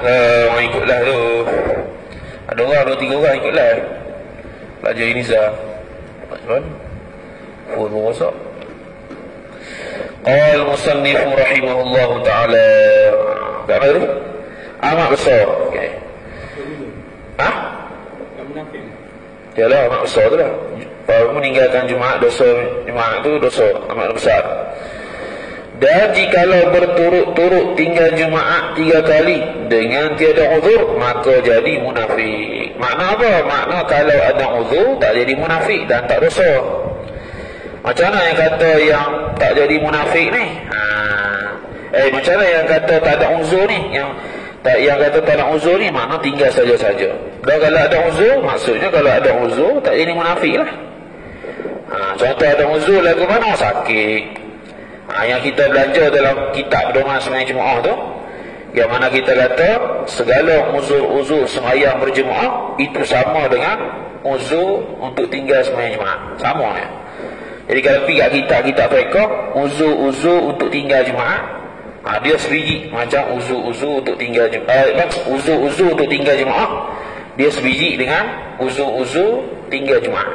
Ikutlah tu. Ada orang, 2-3 orang ikutlah. Belajar Iniza. Macam mana? Phone pun rosak. Qala al-musannif rahimahullah ta'ala. Tak apa tu? Amat besar. Okay. Yalah, amat besar tu lah. Kalau meninggalkan Jumaat, dosa Jumaat tu dosa amat besar. Dan jikalau berturut-turut tinggal Jumaat 3 kali dengan tiada uzur, maka jadi munafik. Makna apa? Makna kalau ada uzur tak jadi munafik dan tak dosa. Macam mana yang kata yang tak jadi munafik ni? Macam mana yang kata tak ada uzur ni? Yang kata tak ada uzur ni makna tinggal saja-saja. Dan kalau ada uzur, maksudnya kalau ada uzur tak jadi munafik lah. Contoh ada uzur lagu mana? Sakit. Yang kita belajar dalam kitab Pedoman Sembahyang Jumaat tu, yang mana kita kata segala uzur-uzur sembahyang berjemaah itu sama dengan uzur untuk tinggal sembahyang Jumaat. Sama ya. Jadi kalau pergi kat kitab-kitab fiqh, uzur-uzur untuk tinggal Jumaat, dia sebiji macam uzur-uzur untuk tinggal Jumaat. Uzur-uzur untuk tinggal Jumaat dia sebiji dengan uzur-uzur tinggal Jumaat.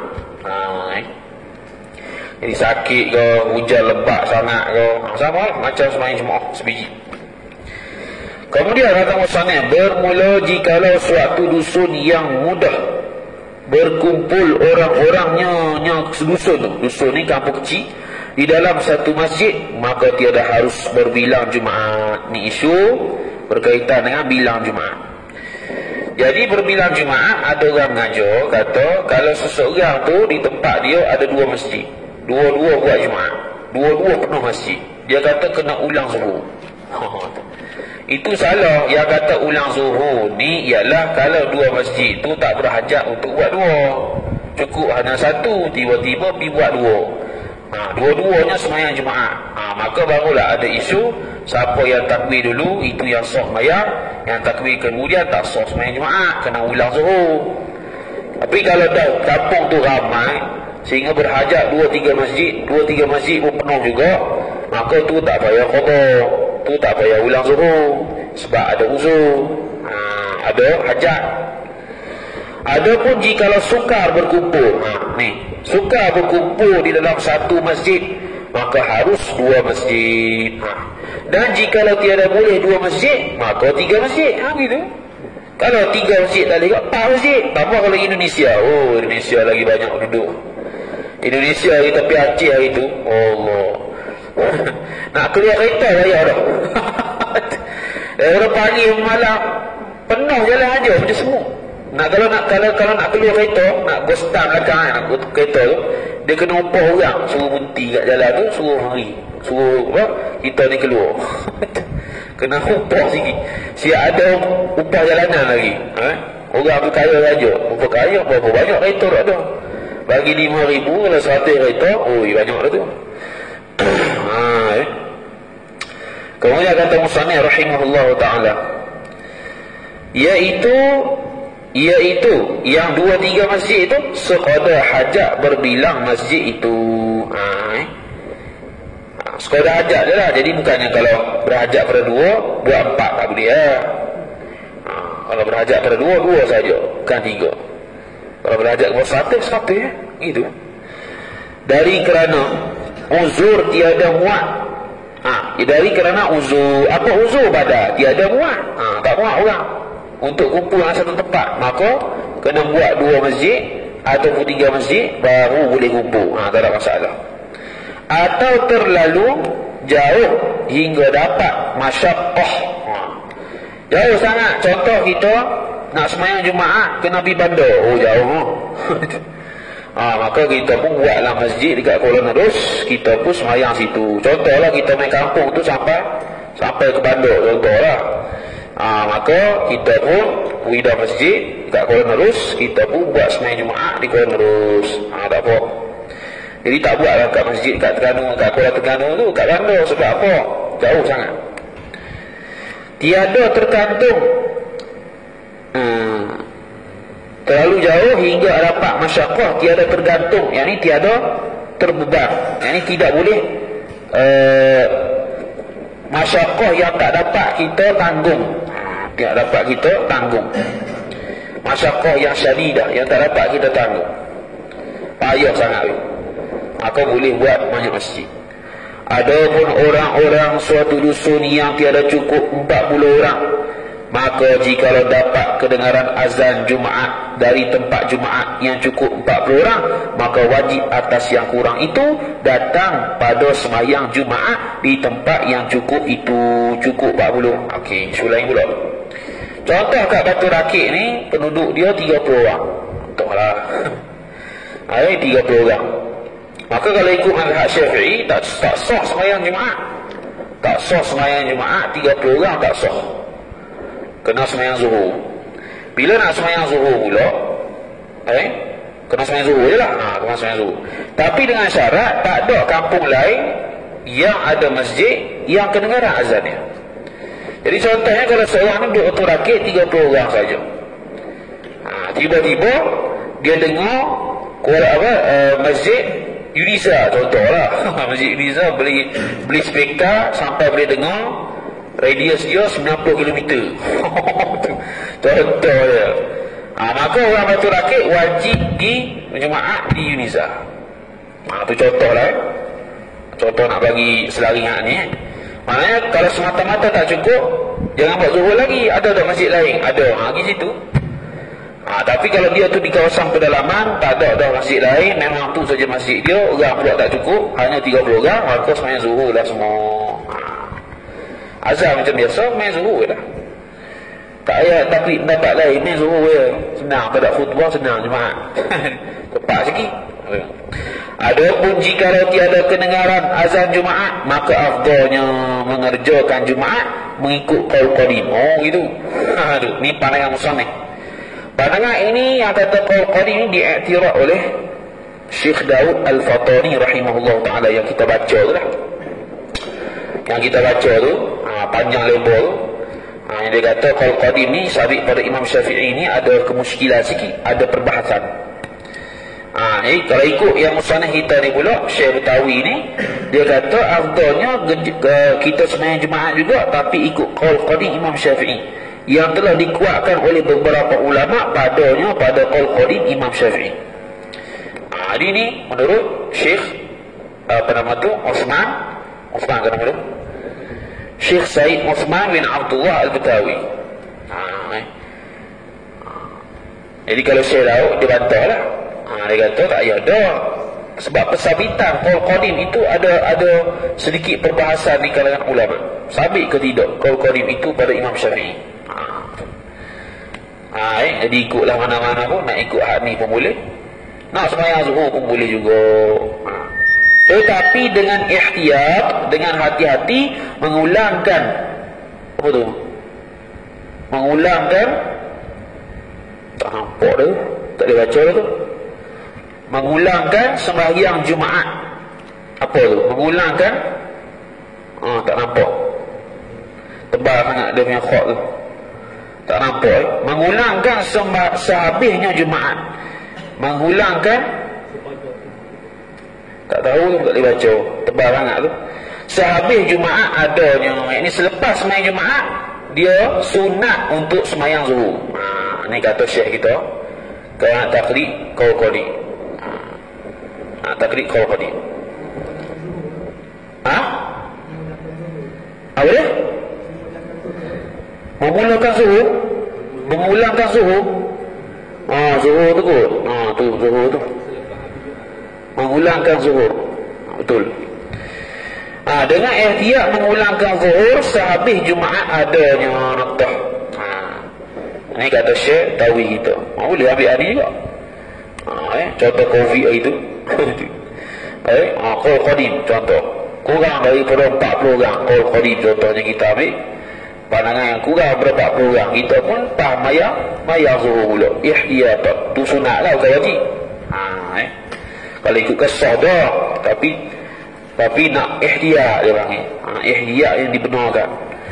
Jadi sakit ke, hujan lebat sangat ke, sama macam sembahyang Jumaat sebiji. Kemudian kata musannif, bermula jikalau suatu dusun yang mudah berkumpul orang-orangnya yang sedusun tu, dusun ni kampung kecil, di dalam satu masjid, maka tiada harus berbilang Jumaat. Ni isu berkaitan dengan bilang Jumaat. Jadi berbilang Jumaat, ada orang mengajar kata kalau seseorang tu di tempat dia ada 2 masjid, dua-dua buat Jumaat, dua-dua penuh masjid, dia kata kena ulang zuhur. Itu salah. Yang kata ulang zuhur ni ialah kalau 2 masjid tu tak berhajat untuk buat 2, cukup hanya 1, tiba-tiba pergi buat 2. Dua-duanya sembahyang Jumaat. Maka barulah ada isu siapa yang takbir dulu itu yang sah sembahyang, yang takbir kemudian tak sah sembahyang Jumaat, kena ulang zuhur. Tapi kalau dah kampung tu ramai sehingga berhajat 2-3 masjid pun penuh juga, maka tu tak payah qada, tu tak payah ulang zuhur, sebab ada uzur, ada hajat. Adapun jikalau sukar berkumpul, sukar berkumpul di dalam satu masjid, maka harus 2 masjid. Dan jikalau tiada boleh 2 masjid, maka 3 masjid. Gitu. Kalau 3 masjid tak boleh, 4 masjid. Tambah kalau Indonesia, Indonesia lagi banyak penduduk. Indonesia di tepi Aceh hari tu, Allah. Nak keluar kereta saya dah. Orang pagi malam penuh jalan aja macam semua. Kalau nak keluar kereta, nak gostam belakang nak kereta tu, dia kena upah orang, suruh berhenti kat jalan tu, suruh mari, suruh kita ni keluar. Kena upah sikit. Siap ada upah jalanan lagi. Orang tu kaya saja, upah kaya berapa banyak kereta tak ada. Bagi 5,000 kalau 100 kereta, banyak dah tu. Kemudian kata musannif rahimahullah ta'ala, iaitu yang 2-3 masjid itu sekadar hajat berbilang masjid itu. Sekadar hajat je lah. Jadi bukannya kalau berhajat pada 2 buat 4 tak boleh. Kalau berhajat pada 2 saja, bukan 3. Kalau berhajat kepada 100 gitu. Dari kerana uzur tiada muat. Dari kerana uzur, apa uzur pada tiada muat, tak muat orang untuk kumpul dalam satu tempat, maka kena buat 2 masjid ataupun 3 masjid baru boleh kumpul. Tak ada masalah. Atau terlalu jauh hingga dapat masyaqqah. Jauh sangat. Contoh kita nak sembahyang Jumaat kena pergi bandar, jauh. Maka kita pun buatlah masjid dekat Kuala Nerus, kita pun sembahyang situ. Contohlah kita main kampung tu sampai ke bandar, contohlah. Maka kita pun buat masjid dekat Kuala Nerus, kita pun buat sembahyang Jumaat di Kuala Nerus. Tak apa. Jadi tak buatlah kat masjid kat Terengganu, kat Kuala Terengganu tu, kat bandar. Sebab apa? Jauh sangat. Tiada tergantung terlalu jauh hingga dapat masyaqqah, tiada tergantung, yang ni tiada terbeban, yang ni tidak boleh masyaqqah yang tak dapat kita tanggung. Yang dapat kita tanggung. Masyaqqah yang syadidah, yang tak dapat kita tanggung. Payah sangat. Maka boleh buat banyak masjid. Adapun orang-orang suatu dusun yang tiada cukup 40 orang, maka jikalau dapat kedengaran azan Jumaat dari tempat Jumaat yang cukup 40 orang, maka wajib atas yang kurang itu datang pada sembahyang Jumaat di tempat yang cukup itu, cukup 40. Okey, isu lain pula. Contoh kat Batu Rakit ni, penduduk dia 30 orang. Contohlah. Ada 30 orang. Maka kalau ikut mazhab Syafi'i, tak sah sembahyang Jumaat. Tak sah sembahyang Jumaat 30 orang, tak sah. Kena sembahyang Zuhur. Bila nak sembahyang Zuhur pula, kena sembahyang Zuhur je lah. Kena sembahyang Zuhur. Tapi dengan syarat tak ada kampung lain yang ada masjid yang kedengaran azannya. Jadi contohnya kalau seorang ni duduk Batu Rakit 30 orang saja. Tiba-tiba dia dengar masjid Unisa, contohlah. Masjid Unisa beli speaker sampai boleh dengar, radius dia 90 km. Contoh dia. Maka orang Batu Rakit wajib di Jumaat di Unisa. Itu contoh lah. Contoh nak bagi selaringan ni. Maknanya kalau semata-mata tak cukup, jangan buat Zuhur lagi. Ada tak masjid lain? Ada. Pergi situ. Tapi kalau dia tu di kawasan pedalaman, tak ada dah masjid lain, memang tu saja masjid dia, orang pula tak cukup, hanya 30 orang, maka sembahyang Zuhur lah semua. Azan macam biasa, main Zuhur dah. Tak payah taklid pendapat lain, main Zuhur je. Senang, tak ada khutbah, senang Jumaat. Tepat sikit. Adapun jika tiada kedengaran azan Jumaat, maka afdalnya mengerjakan Jumaat mengikut qaul qadim. Oh gitu. Ni pandangan musannif. Pandangan ini yang kata qaul qadim ini diiktiraf oleh Syekh Daud Al-Fatani rahimahullah taala yang kita baca tu lah. Yang kita baca tu panjang lebar tu. Yang dia kata qaul qadim ni sabit pada Imam Syafi'i ni ada kemusykilan sikit, ada perbahasan. Kalau ikut yang musannaf kita ni pula, Syekh Betawi ni, dia kata afdalnya kita sembahyang Jumaat juga, tapi ikut qaul qadim Imam Syafi'i yang telah dikuatkan oleh beberapa ulama pada qaul qadim Imam Syafi'i. Jadi ni menurut Syekh Uthman ke nama tu? Syekh Said Uthman bin Abdullah Al-Betawi. Jadi kalau Syekh Daud dia bantah lah. Dia kata tak payah dah. Sebab persabitan qaul qadim itu ada sedikit perbahasan di kalangan ulama. Sabit ke tidak qaul qadim itu pada Imam Syafi'i. Jadi ikutlah mana-mana pun. Nak ikut hak ni pun boleh, nak sembahyang Zuhur pun boleh juga. Tetapi dengan ihtiyat, dengan hati-hati, mengulangkan apa tu? Mengulangkan, tak nampak tu, tak boleh baca tu. Mengulangkan sembahyang Jumaat. Apa tu? Mengulangkan, tak nampak. Tebal sangat dia punya khot tu. Tak nampak. Mengulangkan sehabisnya Jumaat. Mengulangkan, tak tahu tu, tak boleh baca. Tebal sangat tu. Sehabis Jumaat adanya. Ini selepas sembahyang Jumaat, dia sunat untuk sembahyang Zuhur. Ni kata Syekh kita. Kerana taklid qaul qadim. Taklid qaul qadim. Apa dia? Memulakan Zuhur. Memulangkan Zuhur. Zuhur tu kot. Tu Zuhur tu. Mengulangkan Zuhur. Betul. Dengan ihtiyat mengulangkan Zuhur sehabis Jumaat adanya noktah. Ini kata Syekh Tawi kita. Boleh ambil hari juga. Contoh Covid hari tu. Qaul qadim contoh. Kurang daripada 40 orang. Qaul qadim contohnya kita ambil. Pandangan yang kurang daripada 40 orang, kita pun tak mayang Zuhur pula. Ihtiyat tu sunat lah, bukan wajib. Kalau ikut kesah dah, tapi nak ihtiyat dia panggil. Ihtiyat yang dibenarkan.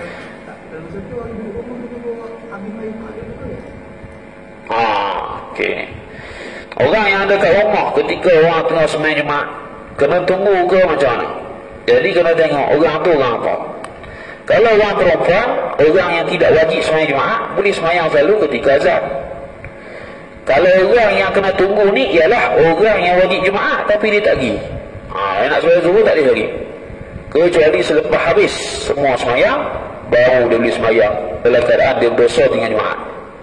Okey. Orang yang ada kat rumah ketika orang tengah sembahyang Jumaat, kena tunggu ke macam mana? Jadi kena tengok orang tu orang apa. Kalau orang perempuan, orang yang tidak wajib sembahyang Jumaat, boleh sembahyang selalu ketika azan. Kalau orang yang kena tunggu ni ialah orang yang wajib Jumaat tapi dia tak pergi. Yang nak sembahyang zuhur tak boleh lagi. Kecuali selepas habis semua sembahyang, baru dia boleh sembahyang dalam keadaan dia berdosa tinggal Jumaat.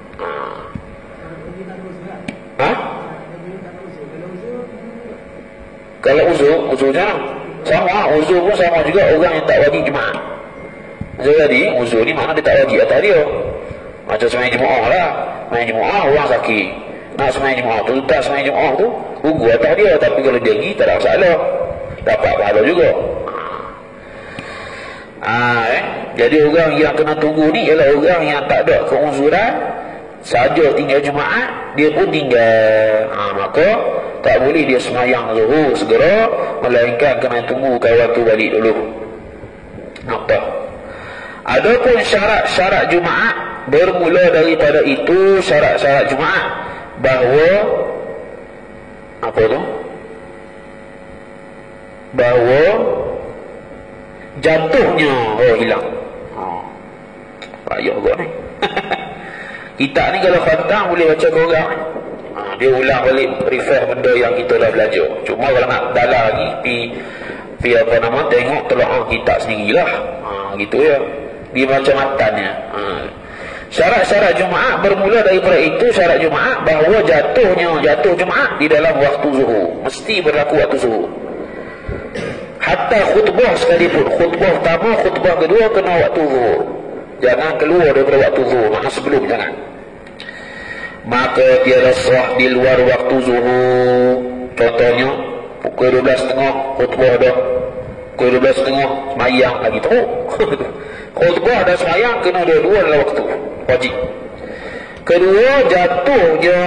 Kalau uzur jangan. Sama, uzur pun sama juga orang yang tak wajib Jumaat. Jadi uzur ni mana dia tak wajib atas dia. Macam sembahyang Jumaat lah. Sembahyang Jumaat orang sakit, nak sembahyang Jumaat tu, tak sembahyang Jumaat tu gugur atas dia. Tapi kalau dia pergi tak ada masalah, dapat pahala juga. Jadi orang yang kena tunggu ni ialah orang yang tak ada keuzuran, saja tinggal Jumaat, dia pun tinggal. Maka tak boleh dia sembahyang zuhur segera, melainkan kena tunggu kawan tu balik dulu. Nampak? Adapun syarat-syarat Jumaat, bermula daripada itu syarat-syarat Jumaat bahawa apa tu? Bahawa jatuhnya hilang. Payah juga ni. Kita ni kalau khatam boleh baca ke orang, dia ulang balik, refresh benda yang kita dah belajar. Cuma kalau nak dalam lagi pi apa nama, tengok telaah kita sendirilah. Gitu ya. Dia baca matanya. Syarat-syarat Jumaat bermula daripada itu syarat Jumaat bahawa jatuh Jumaat di dalam waktu zuhur. Mesti berlaku waktu zuhur. Hatta khutbah sekalipun, khutbah pertama, khutbah kedua kena waktu zuhur. Jangan keluar daripada waktu zuhur, makna sebelum jangan. Maka tiada sah di luar waktu zuhur. Contohnya pukul 12.30 khutbah dah, pukul 12.30 semayang lagi teruk. Khutbah dan semayang kena dua-dua dalam waktu wajib. Kedua, jatuhnya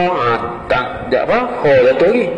jatuh lagi.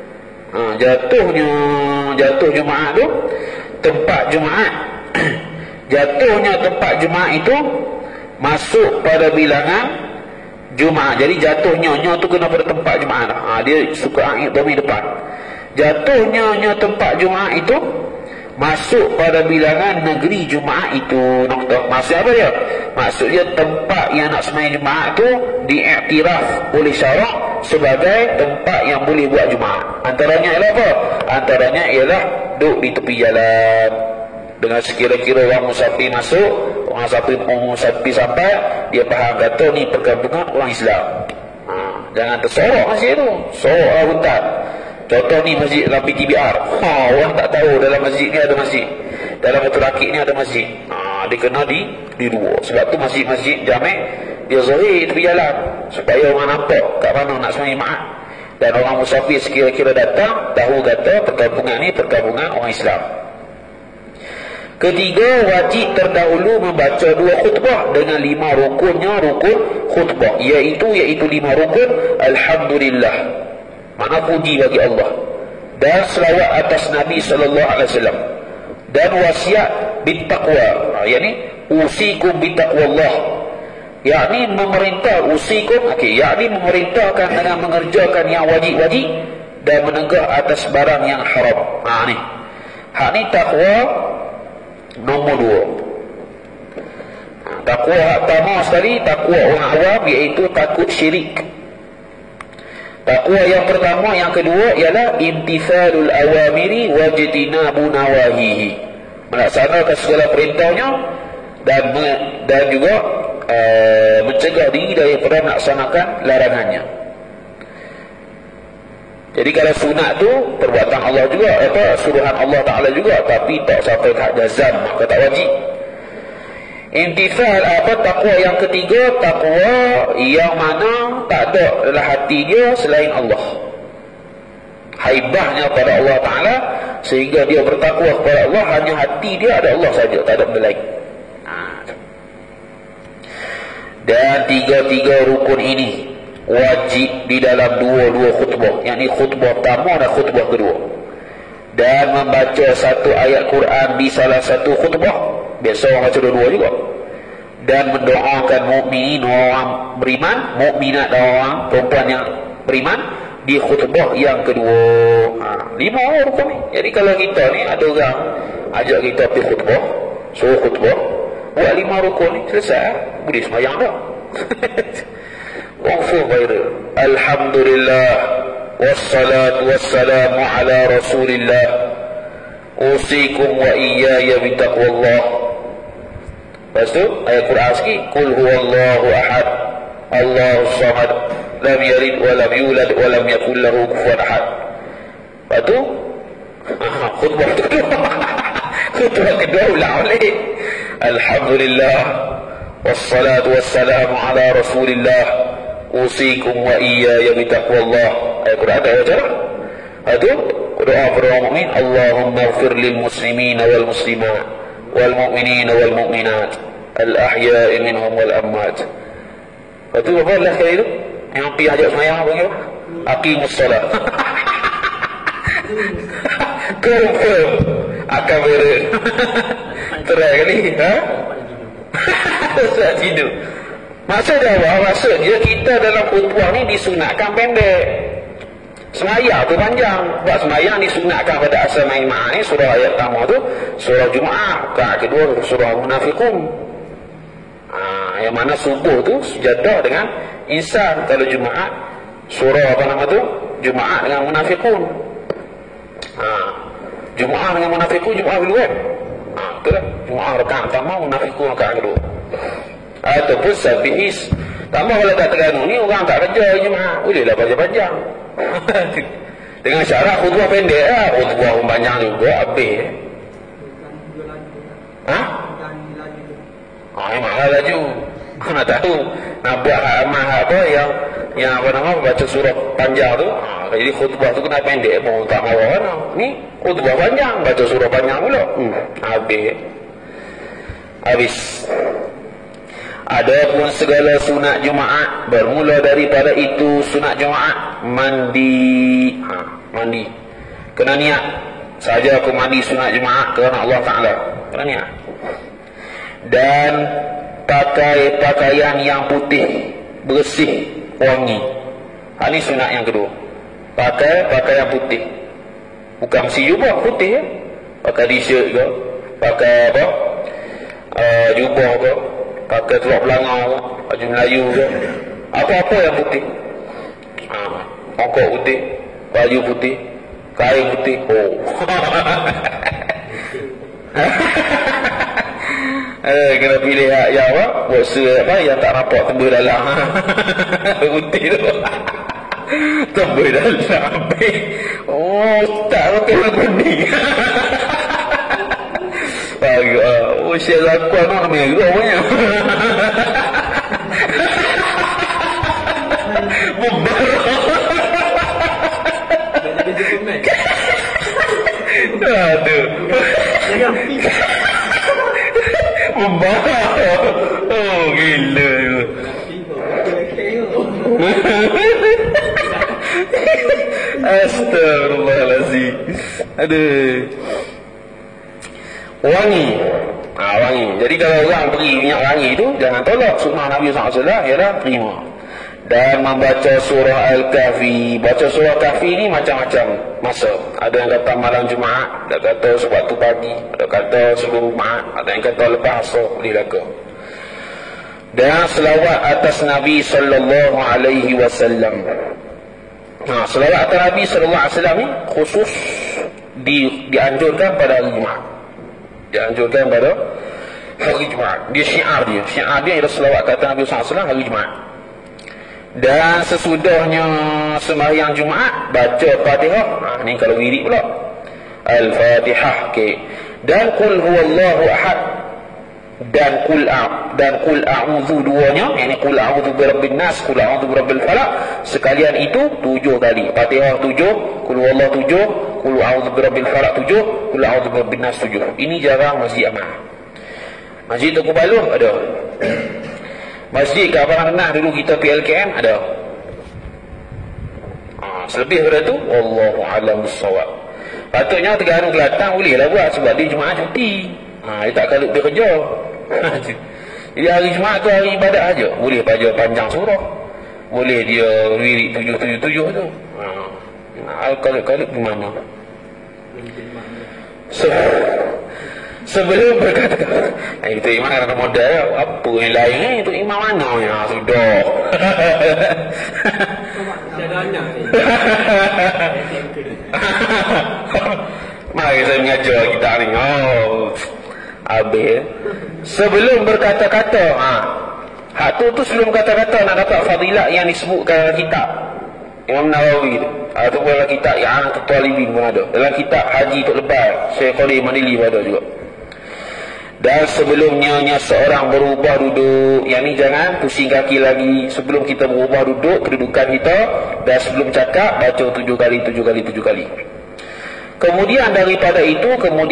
Jatuh Jumaat tu, tempat Jumaat jatuhnya tempat Jumaat itu masuk pada bilangan Jumaat. Jadi jatuhnya tu kena pada tempat Jumaat. Dia suka angin domain depan. Jatuhnya tempat Jumaat itu masuk pada bilangan negeri Jumaat itu. Maksud apa dia? Maksudnya tempat yang nak sembahyang Jumaat tu diiktiraf oleh syarak sebagai tempat yang boleh buat Jumaat. Antaranya ialah apa? Antaranya ialah duduk di tepi jalan. Dengan sekira-kira orang musafir masuk, orang musafir sampai, dia faham kata ni perkampungan orang Islam. Jangan tersorok masjid tu, sorok lah hutan. Contoh ni masjid dalam PTBR. Orang tak tahu dalam masjid ni ada masjid, dalam Batu Rakit ni ada masjid. Dia kena di dua. Sebab tu masjid-masjid Jamek dia zahir tepi jalan supaya orang nampak kat mana nak sembahyang Jumaat. Dan orang musafir sekira-kira datang tahu kata perkampungan ni perkampungan orang Islam. Ketiga, wajib terdahulu membaca 2 khutbah dengan 5 rukunnya rukun khutbah, iaitu 5 rukun. Alhamdulillah, mana puji bagi Allah, dan selawat atas Nabi sallallahu alaihi wasallam, dan wasiat bittaqwa, yakni usikum bittaqwallah, yakni memerintah usikum, yakni memerintahkan dengan mengerjakan yang wajib-wajib dan menegah atas barang yang haram. Ni takwa nombor 2. Takwa pertama sekali, takwa orang awam, iaitu takut syirik. Takwa yang pertama, yang kedua ialah imtithalul awamiri wajtinabu nawahihi, melaksanakan segala perintahnya dan juga mencegah diri daripada melaksanakan larangannya. Jadi kalau sunat tu perbuatan Allah juga, suruhan Allah Ta'ala juga, tapi tak sampai ke jazam, maka tak wajib. Imtithal takwa yang ketiga, takwa yang mana tak ada dalam hati dia selain Allah, haibahnya pada Allah Ta'ala, sehingga dia bertakwa kepada Allah, hanya hati dia ada Allah saja, tak ada benda lain. Dan tiga-tiga rukun ini wajib di dalam dua-dua khutbah, yakni khutbah pertama dan khutbah kedua. Dan membaca satu ayat Quran di salah satu khutbah, biasa orang baca dua-dua juga. Dan mendoakan mukminin, orang beriman, mukminat dan orang perempuan yang beriman di khutbah yang kedua. 5 rukun ni. Jadi kalau kita ni ada orang ajak kita pergi khutbah, suruh khutbah, buat 5 rukun ni selesai, boleh sembahyang dah. Confirm viral. Alhamdulillah wassalatu wassalamu ala rasulillah usikum wa iyaya bitaqwallah. Lepas tu ayat Quran sikit, qul huwallahu ahad Allahus samad lam yalid wa lam yulad wa lam yakul lahu kufuwan ahad. Lepas tu khutbah kedua. Khutbah kedua ulang balik. Alhamdulillah wassalatu wassalamu ala rasulillah usikum wa iyaya bitaqwallah. Ayat Quran ada baca. Lepas tu doa para mukmin, Allahumma ighfir lil muslimin wal muslimat wal mu'minin wal mu'minat al ahya'i minhum wal amwat. Lepas tu apa lah sekali tu yang pergi hajat semayang panggil apa? Aqimus salat. Confirm akan berat. Terai kali ha? Saat tidur. Maksud dia apa? Maksud dia kita dalam khutbah ni disunatkan pendek. Semayang tu panjang. Buat semayang disunatkan pada asal main-main ni surah ayat pertama tu surah Jumaat, rakaat kedua surah Munafiqun. Yang mana subuh tu sejadah dengan insan. Kalau Jumaat surah apa nama tu? Jumaat dengan Munafiqun. Jumaat dengan Munafiqun Jumaat dulu kan? Betul lah. Jumaat rakaat pertama, Munafiqun rakaat kedua. Ataupun sabihis. Tambah kalau tak terganu ni orang tak kerja Jumaat, bolehlah panjang-panjang. Dengan syarat khutbah pendek lah. Khutbah panjang juga habis. Memang lah laju. Nak tahu nak buat amal apa yang apa nama baca surah panjang tu. Jadi khutbah tu kena pendek pun tak mahu kan. Ni khutbah panjang, baca surah panjang pula. Habis. Adapun segala sunat Jumaat bermula daripada itu sunat Jumaat mandi. Mandi. Kena niat. Saja aku mandi sunat Jumaat kerana Allah Ta'ala. Kena niat. Dan pakai pakaian yang putih, bersih, wangi. Ini sunat yang kedua. Pakai pakaian putih. Bukan mesti jubah putih ya. Pakai t-shirt ke, pakai apa? Jubah ke, pakai teluk belanga ke, baju Melayu ke, apa-apa yang putih. Pokok putih, baju putih, kain putih. Kena pilih yang apa? Boxa apa yang tak nampak tembus dalam. Putih tu. Tembus dalam. Tak betul kuning. Syekh Zakuan tu namanya juga banyak. Aduh. Membarah. Oh gila tu. Astagfirullahaladzim. Aduh. Wangi. Wangi. Jadi kalau orang pergi minyak wangi tu, jangan tolak sunnah Nabi SAW, ialah terima. Dan membaca surah Al-Kahfi. Baca surah Kahfi ni macam-macam masa. Ada yang kata malam Jumaat, ada kata sewaktu pagi, ada kata sebelum Jumaat, ada yang kata lepas asar, boleh laga. Dan selawat atas Nabi sallallahu alaihi wasallam. Selawat atas Nabi sallallahu alaihi wasallam ni khusus dianjurkan pada hari Jumaat. Dianjurkan pada hari Jumaat. Dia syiar dia. Syiar dia ialah selawat atas Nabi sallallahu alaihi wasallam hari Jumaat. Dan sesudahnya sembahyang Jumaat baca Fatihah. Ni kalau wirid pula. Al-Fatihah ke. Dan qul huwallahu ahad. Dan qul a'udzu duanya, yakni qul a'udzu birabbin nas, qul a'udzu birabbil falaq. Sekalian itu 7 kali. Fatihah 7, qul huwallahu 7, qul a'udzu birabbil falaq 7, qul a'udzu birabbin nas 7. Ini jarang masjid amal. Masjid Tuku Baluh ada. Masjid kat Abang Renah dulu kita PLKM ada. Selebih daripada tu wallahu a'lam bissawab. Patutnya Terengganu Kelantan bolehlah buat sebab dia Jumaat cuti. Dia tak kalut dia kerja. Jadi hari Jumaat tu hari ibadat aja. Boleh baca panjang surah. Boleh dia wirid 777 tu. Kalut-kalut di mana? sebelum berkata itu imam ada modal apa yang lain ni, itu imam mana ya sudah. Mari saya mengajar kita ni. Habis sebelum berkata-kata, hak tu sebelum kata-kata nak dapat fadilat yang disebutkan dalam kitab Imam Nawawi tu. Itu pun dalam kitab yang Talibin pun ada. Dalam kitab Haji Tok Lebay Syekh Khalid Manili pun ada juga. Dan sebelumnya seorang berubah duduk. Yang ni jangan pusing kaki lagi. Sebelum kita berubah duduk, kedudukan kita, dan sebelum cakap baca 7 kali 7 kali 7 kali. Kemudian daripada itu,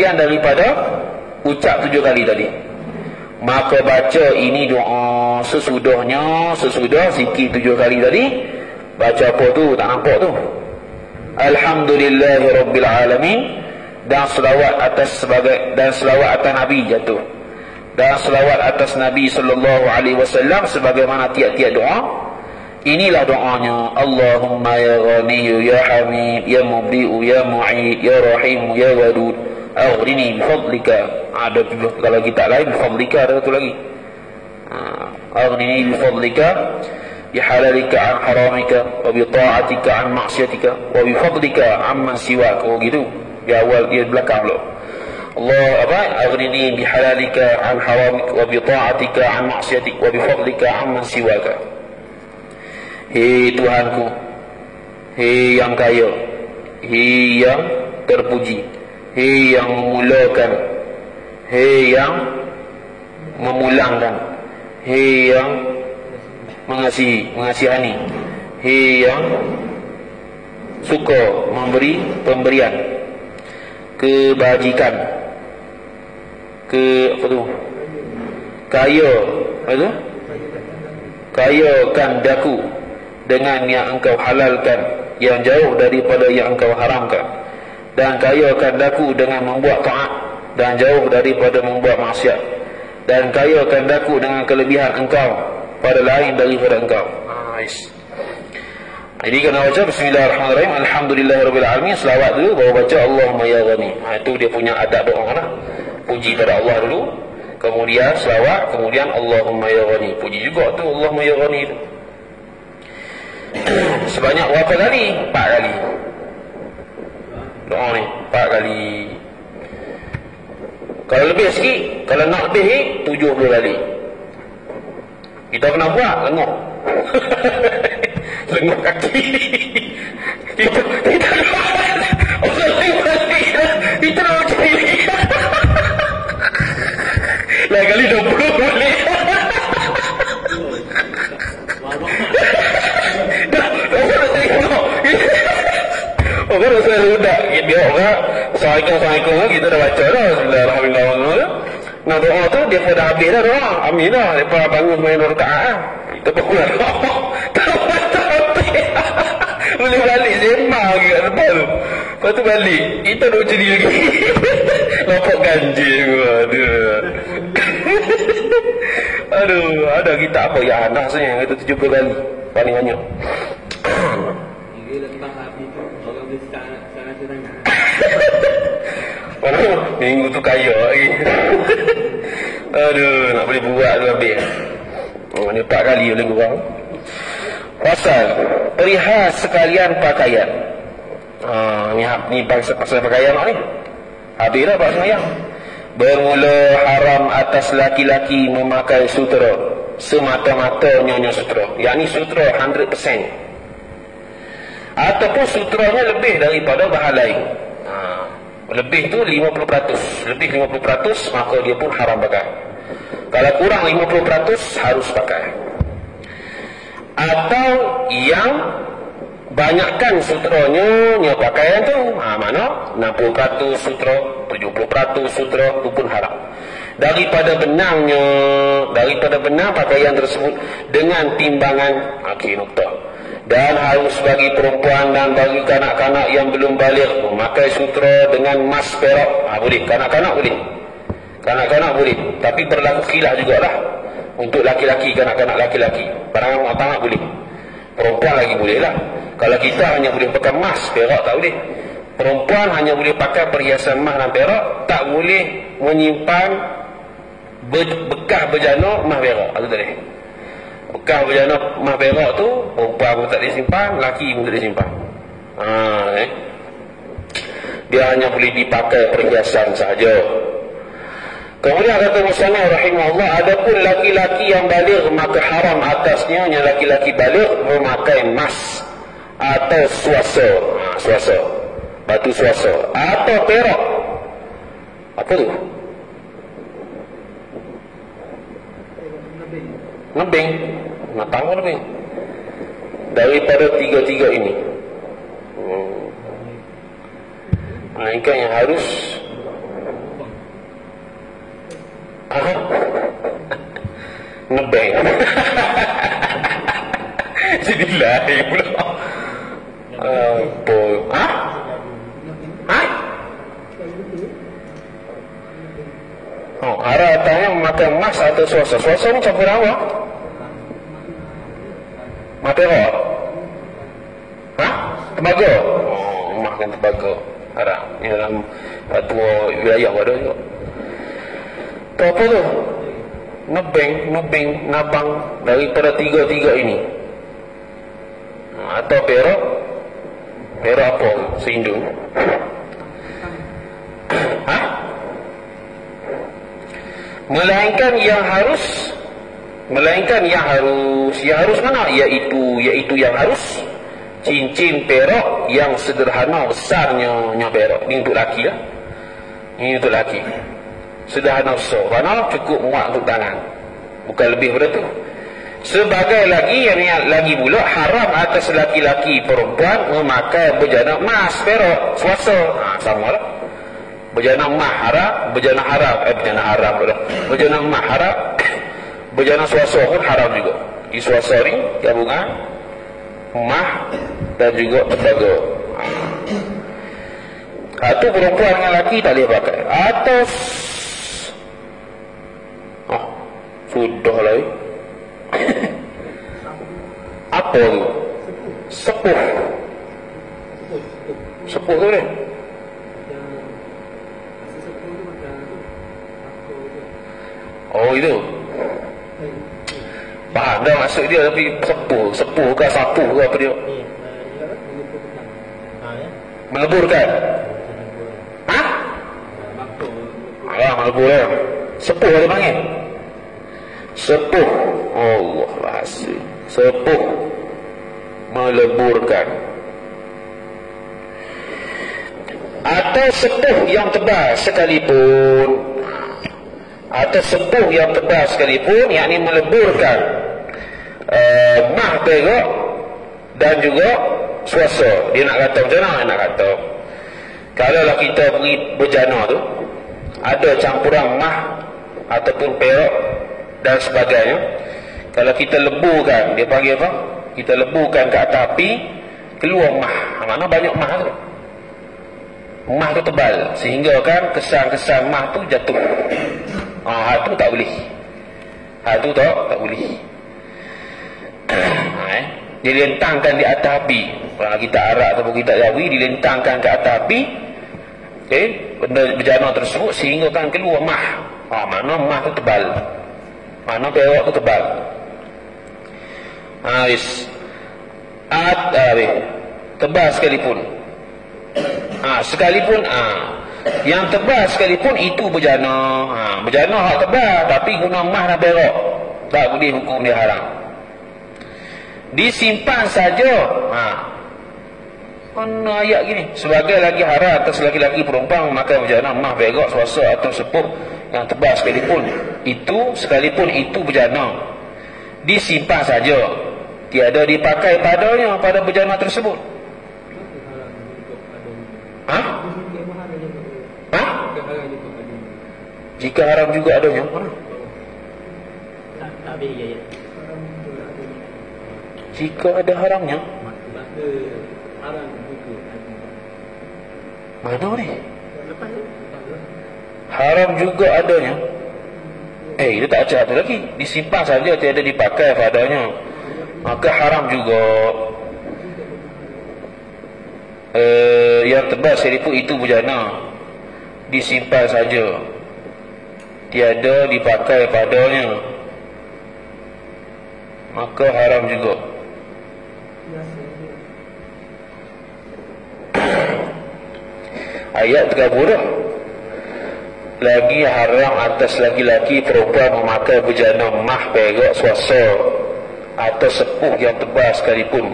ucap 7 kali tadi, maka baca ini doa sesudah zikir 7 kali tadi. Baca apa tu? Tak nampak tu. Alhamdulillahirabbil alamin, dan selawat atas Nabi jatuh, dan selawat atas Nabi sallallahu alaihi wasallam sebagaimana tiap-tiap doa. Inilah doanya. Allahumma ya Ghani ya Hamid ya Mubdi'u ya Mu'id ya Rahim ya Wadud aghrini bifadlika. Ada kalau kita lain bifadlika, ada satu lagi. Aghrini bifadlika bihalalika an haramika wa bita'atika an maksiatika wa bifadlika amman siwak. Oh gitu. Di awal dia belakang lo. Allah aghrini bihalalika an haramika wa bita'atika an maksiatika wa bifadlika amman siwaka. Hei Tuhanku, hei yang kaya, hei yang terpuji, hei yang memulakan, hei yang memulangkan, hei yang mengasihani, hei yang suka memberi pemberian, kebajikan, kaya, kayakan daku dengan yang engkau halalkan, yang jauh daripada yang engkau haramkan, dan kayakan daku dengan membuat taat dan jauh daripada membuat maksiat, dan kayakan daku dengan kelebihan engkau pada lain daripada engkau. Jadi kena baca bismillahirrahmanirrahim, alhamdulillahirabbil alamin, selawat dulu baru baca Allahumma ya Ghani. Itu dia punya adab doa lah. Puji pada Allah dulu, kemudian selawat, kemudian Allahumma ya Ghani. Puji juga tu Allahumma ya Ghani tu. Sebanyak berapa kali? 4 kali. Doa ni 4 kali. Kalau lebih sikit, kalau nak lebih 70 kali. Kita kena buat lengok. Lengok kaki. Kita orang lain balik. Kita nak macam ni. Lain kali 20 boleh. Orang rasa rudak. Dia orang Assalamualaikum kita dah baca dah. Bismillahirrahmanirrahim. Nah doa tu dia dah habis dah doa. Amin dah. Lepas bangun main rakaat lah. Kita berkuat doa. Tak habis. Boleh balik sembang lagi kat depan tu. Lepas tu balik. Kita duduk jadi lagi. Lompat ganjil. Aduh. Ada kita apa ya anak sebenarnya. Kita 70 kali. Paling banyak. Minggu tu kaya lagi. Aduh, nak boleh buat tu habis. Ni 4 kali boleh kurang. Pasal perihal sekalian pakaian. Ni pasal pakaian ni. Habis dah pak semayang. Bermula haram atas laki-laki memakai sutera semata-mata nyonya sutera. Yang ni sutera 100%. Ataupun sutranya lebih daripada bahan lain. Lebih tu 50%. Lebih 50% maka dia pun haram pakai. Kalau kurang 50% harus pakai. Atau yang banyakkan sutranya pakaian tu, mana 60% sutra, 70% sutra, itu pun haram. Daripada benang pakaian tersebut dengan timbangan nukta. Dan harus bagi perempuan dan bagi kanak-kanak yang belum balik memakai sutra dengan emas perak. Boleh, kanak-kanak boleh. Kanak-kanak boleh, tapi berlaku khilaf jugalah. Untuk laki-laki, kanak-kanak laki-laki, barangan mu'tamad boleh. Perempuan lagi boleh lah. Kalau kita hanya boleh pakai emas, perak tak boleh. Perempuan hanya boleh pakai perhiasan emas dan perak, tak boleh menyimpan bekas berjana emas perak. Itu tadi. Bekas berjana emas perak tu perempuan pun tak boleh simpan, lelaki pun tak boleh simpan. Dia hanya boleh dipakai perhiasan sahaja. Kemudian kata musannif rahimahullah, adapun laki-laki yang baligh maka haram atasnya yang laki-laki baligh memakai emas atau suasa. Suasa, batu suasa atau perak. Apa tu? Nebing. Nak tahu nebing. Daripada tiga-tiga ini. Melainkan yang harus nebeng. Jadi lain pula. Apa? Arah atasnya memakai emas atau suasa. Suasa ni campur apa? Matera. Tembaga. Emas kan tembaga. Arah ni dalam fatwa wilayah ada juga. Tu apa tu? Nebeng, nabang daripada tiga-tiga ini. Atau perak. Perak apa? Seindung. Melainkan yang harus mana? Iaitu yang harus cincin perak yang sederhana besarnya perak. Ini untuk lelaki lah. Ini untuk lelaki. Sederhana besar. Kerana cukup muat untuk tangan. Bukan lebih daripada tu. Sebagai lagi pula haram atas laki-laki perempuan memakai berjana emas perak suasa. Sama lah. Berjana emas haram, berjana emas haram, berjana suasa pun haram juga. Di suasa ni gabungan emas dan juga tembaga. Atau perempuan dengan lelaki tak boleh pakai. Atau sudah lah. Apa tu? Sepuh. Sepuh tu ni. Oh itu. Faham dah maksud dia, tapi sepuh ke sapu ke apa dia? Meleburkan. Melebur lah. Sepuh ada panggil. Sepuh. Allah rahsia. Sepuh meleburkan. Atau sepuh yang tebal sekalipun. Yakni meleburkan mah perak dan juga suasa. Dia nak kata macam mana? Nak kata kalaulah kita pergi berjana tu ada campuran mah ataupun perak dan sebagainya, kalau kita leburkan, dia panggil apa? Kita leburkan ke atas api, keluar mah. Mana banyak mah tu? Mah tu tebal sehingga kan kesan-kesan mah tu jatuh. Itu tak boleh. Itu tak boleh. Dilentangkan di atas api. Kalau kita Arab ataupun kita Jawi, dilentangkan ke atas api. Benda berjana tersebut sehingga kan keluar mah. Mana mah tu tebal, mana perak tu tebal. Tebal sekalipun. Yang tebal sekalipun itu berjana. Berjana hak tebal tapi guna emas dan perak, tak boleh, hukum dia haram. Disimpan saja. Mana ayat gini? Sebagai lagi haram atas laki-laki perempuan memakai berjana emas, perak, suasa atau sepuh yang tebal sekalipun. Sekalipun itu berjana, disimpan saja, tiada dipakai padanya pada berjana tersebut. Jika haram juga adanya. Jika ada haramnya. Mana ni? Haram juga adanya. Itu tak ada tu lagi. Disimpan saja, tiada dipakai padanya, maka haram juga. yang tebal sekalipun itu bujana, disimpan saja, tiada dipakai padanya, maka haram juga. Ayat 30 lagi haram atas laki-laki perempuan memakai bejana mah, perak, swasta atau sepuh yang tebal sekalipun,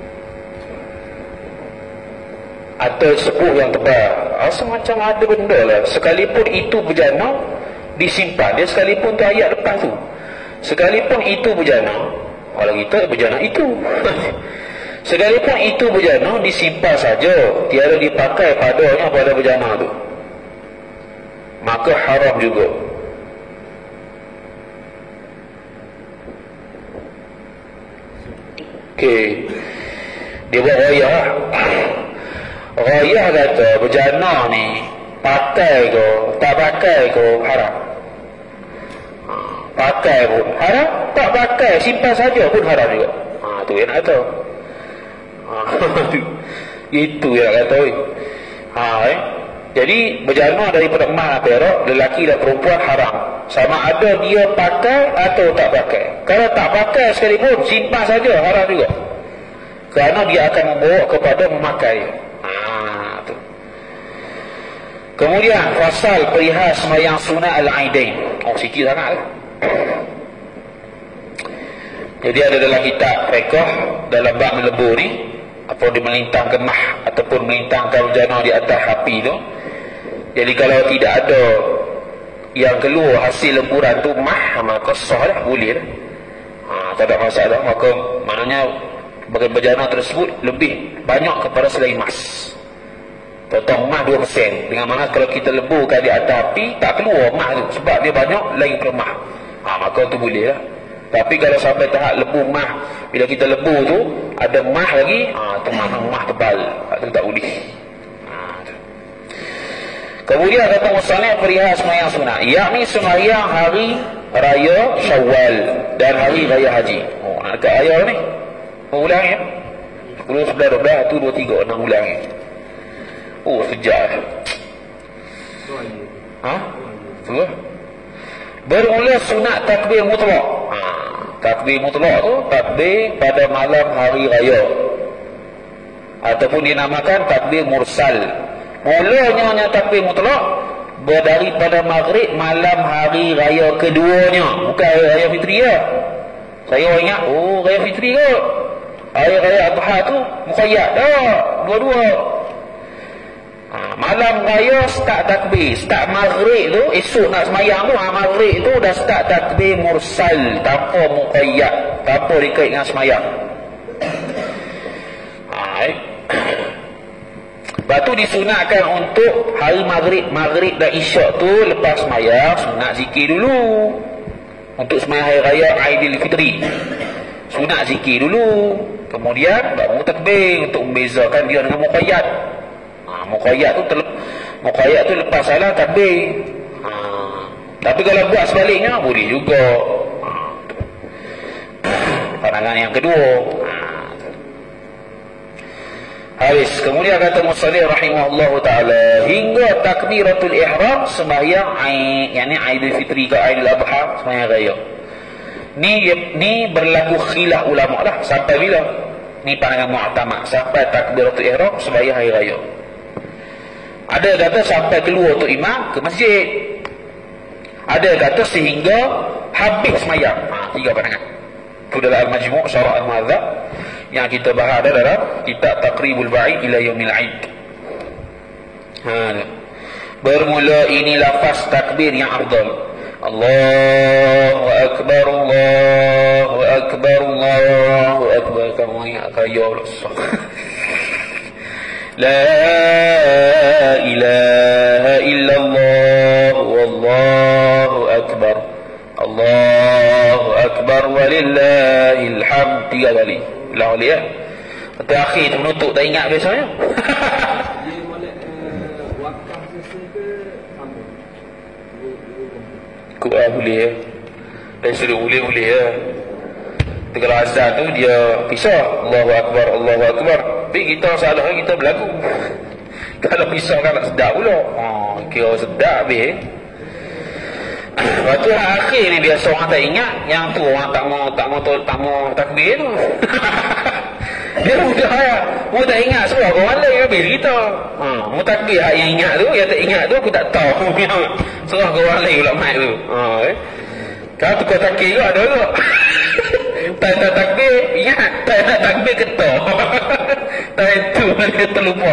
atau sepuh yang tebal. Semacam ada benda lah, sekalipun itu bejana disimpan dia, sekalipun tu ayat lepas tu, sekalipun itu bejana, kalau kita bejana itu sekalipun itu bejana disimpan saja, tiada dipakai padanya pada bejana tu, maka haram juga. Okey, dia buat rayah. Rayah kata bejana ni pakai ke tak pakai ke haram. Pakai pun haram, tak pakai simpan saja pun haram juga. Tu yang nak tahu. Itu yang nak tahu. Jadi bejana daripada emas perak, lelaki dan perempuan haram, sama ada dia pakai atau tak pakai. Kalau tak pakai sekalipun simpan saja, haram juga, kerana dia akan membawa kepada memakai. Tu. Kemudian fasal perihal sembahyang sunat al-aidain. Sikit sangat lah. Jadi ada dalam kitab fiqh dalam bab melebur ni, apa dia melintangkan mah ataupun melintangkan bejana di atas api tu. Jadi kalau tidak ada yang keluar hasil lemburan tu mah, maka sah lah, boleh lah. Tak ada masalah. Maka maknanya bagian bejana tersebut lebih banyak kepada selain emas. Potong emas 2%, dengan mana kalau kita leburkan di atas api tak keluar emas tu, sebab dia banyak lagi daripada emas. Maka tu boleh lah. Tapi kalau sampai tahap lebur emas, bila kita lebur tu ada emas lagi, tu mana emas tebal, tu tak boleh. Kemudian kata musannif perihal sembahyang sunat, yakni sembahyang hari raya Syawal dan hari raya haji. Nak dekat raya ni ulang ya, 10, 11, 12, tu 2, 3, 6 ulang ya. Sejak bermula sunat takbir mutlak. Takbir mutlak tu takbir pada malam hari raya, ataupun dinamakan takbir mursal. Mulanya takbir mutlak daripada maghrib malam hari raya keduanya, bukan hari raya fitri ya. Saya ingat raya fitri ke hari raya Adha tu muqayyad dah, dua-dua. Malam raya start takbir, start maghrib tu, esok nak semayang tu, maghrib tu dah start takbir mursal, tanpa muqayyad, tanpa dikait dengan semayang. Lepas tu disunatkan untuk hari maghrib dan isyak tu lepas semayang sunat zikir dulu. Untuk semayang hari raya Aidilfitri sunat zikir dulu, kemudian baru takbir untuk membezakan dia dengan muqayyad. Muqayyad tu lepas salam takbir. Tapi kalau buat sebaliknya boleh juga. Pandangan yang kedua. Habis. Kemudian kata musannif rahimahullahu taala, hingga takbiratul ihram sembahyang yakni Aidil Fitri ke Aidil Adha, sembahyang raya. Ni berlaku khilaf ulama lah sampai bila. Ni pandangan mu'tamad, sampai takbiratul ihram sembahyang hari raya. Ada kata sampai keluar tu imam ke masjid. Ada kata sehingga habis semayang. Tiga pandangan. Itu dalam Al-Majmu' Syarah Al-Muhadzab yang kita bahas ada dalam kitab Taqribul Ba'id ila Yaumil Aid. Bermula ini lafaz takbir yang afdal. Allahu Akbar, Allahu Akbar, Allahu Akbar. Kamu ingat kaya Allah. La ilaha illallah wallahu akbar, Allahu akbar walillahil hamd. 3 kali. Ulang balik ya. Terakhir tu menutup tak ingat biasanya. Dia molek wakaf sesuai ke apa? Boleh ya. Dan sudah boleh ya. Kalau azan tu dia pisah Allahu akbar, Allahu akbar. Tapi kita salah kita berlagu. Kalau pisau kan tak sedap pula. Kira sedap habis. Lepas tu akhir ni biasa orang tak ingat. Yang tu orang tak mau takbir tu. Dia mudah ya. Mu tak ingat semua orang lain habis kita. Mu takbir yang ingat tu, yang tak ingat tu aku tak tahu. Serah ke orang lain pula mic tu. Kalau tukar takbir juga ada juga. Tak takbir, ingat. Tak nak takbir ketok. Tak itu dia terlupa.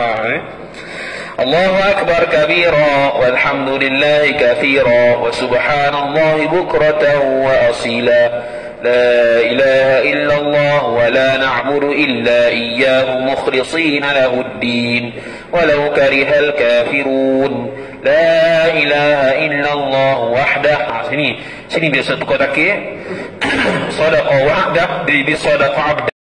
Allahu Akbar kabira walhamdulillahi kathira wa subhanallahi bukratan wa asila. La ilaha illallah wa la na'budu illa iyyahu mukhlisina lahuddin walau karihal kafirun. La ilaha illallah wahdah. Sini biasa tukar takbir. Sadaqa wahdah di sadaqa abdah.